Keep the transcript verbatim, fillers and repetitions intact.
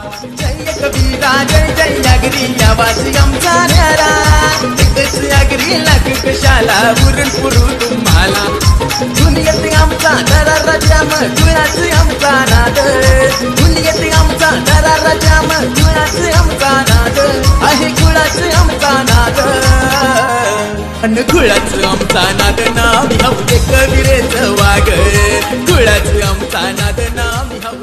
जय कबीरा जय जय आगरी आवाज आमचा न्यारा एकच आगरी लाख कशाला उरून पुरू तुम्हाला दुनियेत आमचा दरारा जाम जुळाच आमचा नाद दुनियेत आमचा दरारा जाम जुळाच आमचा नाद आहे कुळाच आमचा नाद अन कुळाच आमचा नाद नाम हवते कबीरेच वाग कुळाच आमचा नाद नाम